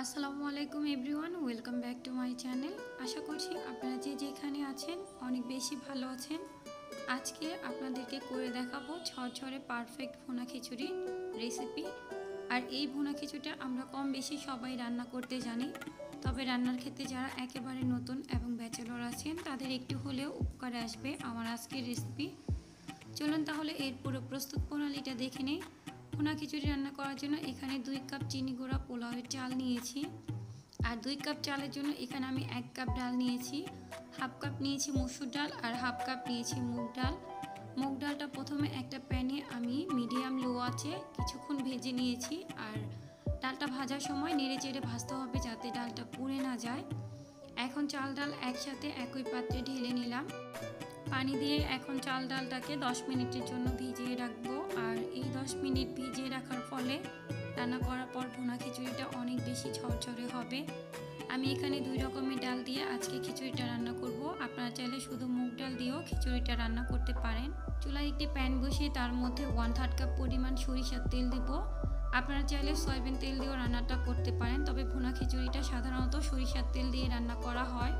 আসসালামু আলাইকুম everyone, welcome back to my channel. আশা করছি আপনারা যে যেখানে আছেন অনেক বেশি ভালো আছেন। আজকে আপনাদেরকে করে দেখাবো ঝরঝরে পারফেক্ট ভুনা খিচুড়ি রেসিপি। আর এই ভুনা খিচুড়িটা আমরা কম বেশি সবাই রান্না করতে জানি, তবে রান্নার ক্ষেত্রে যারা একেবারে নতুন এবং ব্যাচেলর আছেন তাদের একটু হলেও উপকারে আসবে আমার আজকের রেসিপি। চলুন তাহলে এর পুরো প্রস্তুত প্রণালীটা দেখে নিই। ভুনা খিচুড়ি রান্না করার জন্য এখানে 2 কাপ চিনি গুঁড়া পোলাওয়ের চাল নিয়েছি। আর 2 কাপ চালের জন্য এখানে আমি 1 কাপ ডাল নিয়েছি, হাফ কাপ নিয়েছি মসুর ডাল আর হাফ কাপ নিয়েছি মুগ ডাল। মুগ ডালটা প্রথমে একটা প্যানে আমি মিডিয়াম লো আঁচে কিছুক্ষণ ভেজে নিয়েছি। আর ডালটা ভাজার সময় নেড়ে চেড়ে ভাজতে হবে যাতে ডালটা পুড়ে না যায়। এখন চাল ডাল একসাথে একই পাত্রে ঢেলে নিলাম। পানি দিয়ে এখন চাল ডালটাকে 10 মিনিটের জন্য ভিজিয়ে রাখবো। আর এই 10 মিনিট ভিজিয়ে রাখার ফলে রান্না করার পর ভুনা খিচুড়িটা অনেক বেশি ঝরঝরে হবে। আমি এখানে 2 রকমের ডাল দিয়ে আজকে খিচুড়িটা রান্না করব। আপনারা চাইলে শুধু মুগ ডাল দিয়েও খিচুড়িটা রান্না করতে পারেন। চুলায় একটি প্যান বসিয়ে তার মধ্যে 1/3 কাপ পরিমাণ সরিষার তেল দিব। আপনারা চাইলে সয়াবিন তেল দিয়েও রান্নাটা করতে পারেন, তবে ভুনা খিচুড়িটা সাধারণত সরিষার তেল দিয়ে রান্না করা হয়।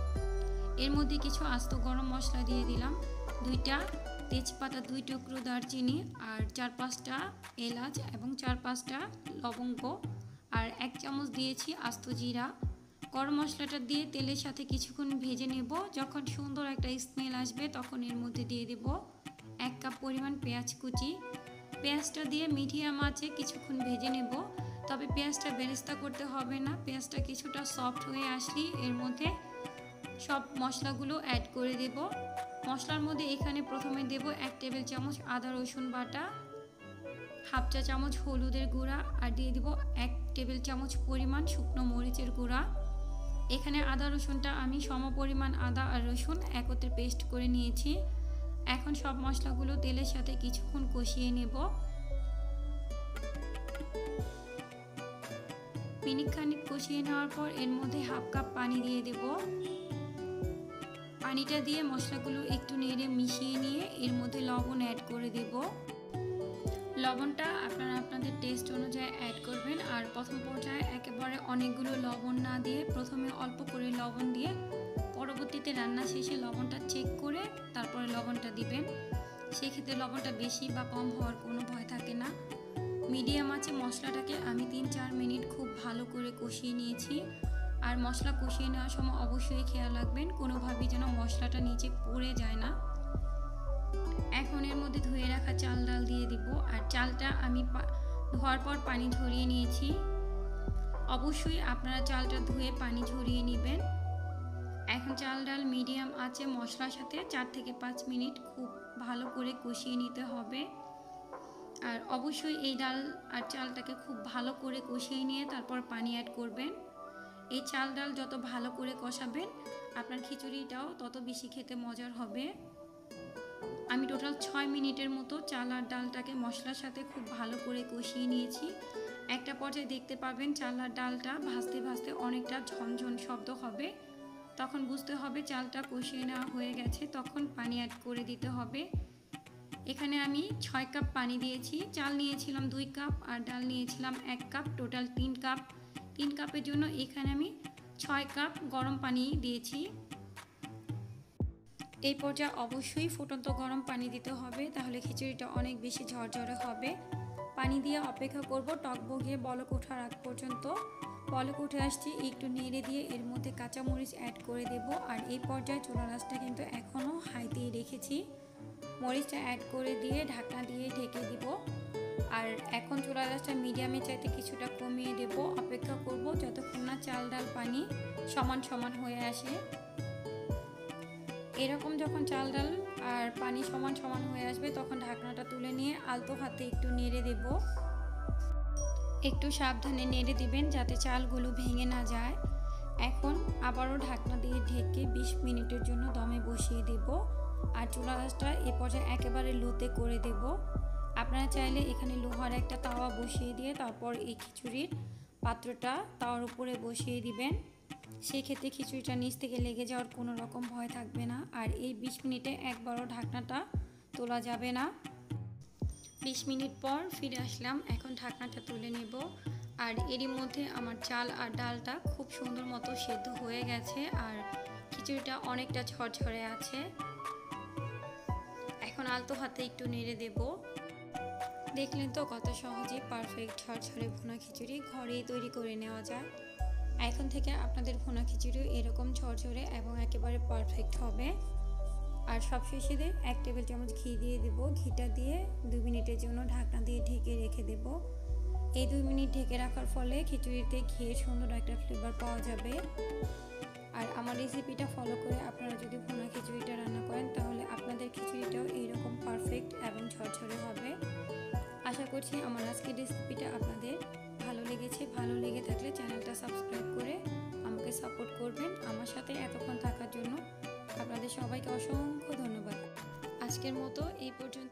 এর মধ্যে কিছু আস্ত গরম মশলা দিয়ে দিলাম, 2টা তেজপাতা, 2 টুকরো দারচিনি আর 4-5টা এলাচ এবং 4-5টা লবঙ্গ আর 1 চামচ দিয়েছি আস্ত জিরা। গরম মশলাটা দিয়ে তেলের সাথে কিছুক্ষণ ভেজে নেব। যখন সুন্দর একটা স্মেল আসবে তখন এর মধ্যে দিয়ে দেব 1 কাপ পরিমাণ পেঁয়াজ কুচি। পেঁয়াজটা দিয়ে মিডিয়াম আঁচে কিছুক্ষণ ভেজে নেব, তবে পেঁয়াজটা বেরেস্তা করতে হবে না। পেঁয়াজটা কিছুটা সফট হয়ে আসলেই এর মধ্যে সব মশলাগুলো অ্যাড করে দেব। মশলার মধ্যে এখানে প্রথমে দেব 1 টেবিল চামচ আদা রসুন বাটা, হাফ চা চামচ হলুদের গুঁড়া আর দিয়ে দিব 1 টেবিল চামচ পরিমাণ শুকনো মরিচের গুঁড়া। এখানে আদা রসুনটা আমি সম পরিমাণ আদা আর রসুন একত্রে পেস্ট করে নিয়েছি। এখন সব মশলাগুলো তেলের সাথে কিছুক্ষণ কষিয়ে নেব। মিনিট খানিক কষিয়ে নেওয়ার পর এর মধ্যে হাফ কাপ পানি দিয়ে দেব। পানিটা দিয়ে মশলাগুলো একটু নেড়ে মিশিয়ে নিয়ে এর মধ্যে লবণ অ্যাড করে দেব। লবণটা আপনারা আপনাদের টেস্ট অনুযায়ী অ্যাড করবেন। আর প্রথম পর্যায়ে একেবারে অনেকগুলো লবণ না দিয়ে প্রথমে অল্প করে লবণ দিয়ে পরবর্তীতে রান্না শেষে লবণটা চেক করে তারপরে লবণটা দিবেন। সেক্ষেত্রে লবণটা বেশি বা কম হওয়ার কোনো ভয় থাকে না। মিডিয়াম আঁচে মশলাটাকে আমি 3-4 মিনিট খুব ভালো করে কষিয়ে নিয়েছি। আর মশলা কষিয়ে নেওয়ার সময় অবশ্যই খেয়াল রাখবেন কোনোভাবেই যেন মশলাটা নিচে পড়ে যায় না। এখন এর মধ্যে ধুয়ে রাখা চাল ডাল দিয়ে দিব। আর চালটা আমি ধোয়ার পর পানি ঝরিয়ে নিয়েছি। অবশ্যই আপনারা চালটা ধুয়ে পানি ঝরিয়ে নেবেন। এখন চাল ডাল মিডিয়াম আঁচে মশলার সাথে 4 থেকে 5 মিনিট খুব ভালো করে কষিয়ে নিতে হবে। আর অবশ্যই এই ডাল আর চালটাকে খুব ভালো করে কষিয়ে নিয়ে তারপর পানি অ্যাড করবেন। এই চাল ডাল যত ভালো করে কষাবেন আপনার খিচুড়িটাও তত বেশি খেতে মজার হবে। আমি টোটাল 6 মিনিটের মতো চাল আর ডালটাকে মশলার সাথে খুব ভালো করে কষিয়ে নিয়েছি। একটা পর্যায়ে দেখতে পাবেন চাল আর ডালটা ভাজতে ভাজতে অনেকটা ঝনঝন শব্দ হবে, তখন বুঝতে হবে চালটা কষিয়ে নেওয়া হয়ে গেছে। তখন পানি অ্যাড করে দিতে হবে। এখানে আমি 6 কাপ পানি দিয়েছি। চাল নিয়েছিলাম 2 কাপ আর ডাল নিয়েছিলাম 1 কাপ, টোটাল 3 কাপ। 3 কাপের জন্য এখানে আমি 6 কাপ গরম পানি দিয়েছি। এই পর্যায়ে অবশ্যই ফুটন্ত গরম পানি দিতে হবে, তাহলে খিচুড়িটা অনেক বেশি ঝরঝরে হবে। পানি দিয়ে অপেক্ষা করব টক বগিয়ে বলক ওঠার আগ পর্যন্ত। বলক উঠে আসছে, একটু নেড়ে দিয়ে এর মধ্যে কাঁচামরিচ অ্যাড করে দেব। আর এই পর্যায়ে চুলার আঁচটা কিন্তু এখনও হাইতেই রেখেছি। মরিচটা অ্যাড করে দিয়ে ঢাকনা দিয়ে ঢেকে দিব। আর এখন চুলার আঁচটা মিডিয়ামে চাইতে কিছুটা কমিয়ে দেব। অপেক্ষা করব যতক্ষণ না চাল ডাল পানি সমান সমান হয়ে আসে। এরকম যখন চাল ডাল আর পানি সমান সমান হয়ে আসবে তখন ঢাকনাটা তুলে নিয়ে আলতো হাতে একটু নেড়ে দেব। একটু সাবধানে নেড়ে দিবেন যাতে চালগুলো ভেঙে না যায়। এখন আবারও ঢাকনা দিয়ে ঢেকে 20 মিনিটের জন্য দমে বসিয়ে দেব। আর চুলার আঁচটা এ পর্যায়ে একেবারে লোতে করে দেব। আপনারা চাইলে এখানে লোহার একটা তাওয়া বসিয়ে দিয়ে তারপর এই খিচুড়ির পাত্রটা তাওয়ার উপরে বসিয়ে দিবেন। সেক্ষেত্রে খিচুড়িটা নিচ থেকে লেগে যাওয়ার কোনো রকম ভয় থাকবে না। আর এই 20 মিনিটে একবারও ঢাকনাটা তোলা যাবে না। 20 মিনিট পর ফিরে আসলাম। এখন ঢাকনাটা তুলে নেব। আর এরই মধ্যে আমার চাল আর ডালটা খুব সুন্দর মতো সেদ্ধ হয়ে গেছে আর খিচুড়িটা অনেকটা ঝরঝরে আছে। এখন আলতো হাতে একটু নেড়ে দেব। দেখলেন তো কত সহজে পারফেক্ট ঝরঝরে ভুনা খিচুড়ি ঘরেই তৈরি করে নেওয়া যায়। এখন থেকে আপনাদের ভুনা খিচুড়ি এরকম ঝরঝরে এবং একেবারে পারফেক্ট হবে। আর সবশেষে 1 টেবিল চামচ ঘি দিয়ে দেব। ঘিটা দিয়ে 2 মিনিটের জন্য ঢাকনা দিয়ে ঢেকে রেখে দেব। এই 2 মিনিট ঢেকে রাখার ফলে খিচুড়িতে ঘিয়ের সুন্দর একটা ফ্লেভার পাওয়া যাবে। আর আমার রেসিপিটা ফলো করে আপনারা যদি ভুনা খিচুড়িটা রান্না করেন তাহলে আপনাদের খিচুড়িটাও এইরকম পারফেক্ট এবং ঝরঝরে হবে। আশা করছি আমার আজকের রেসিপিটা আপনাদের ভালো লেগেছে। ভালো লেগে থাকলে চ্যানেলটা সাবস্ক্রাইব করে আমাকে সাপোর্ট করবেন। আমার সাথে এতক্ষণ থাকার জন্য আপনাদের সবাইকে অসংখ্য ধন্যবাদ। আজকের মতো এই পর্যন্ত।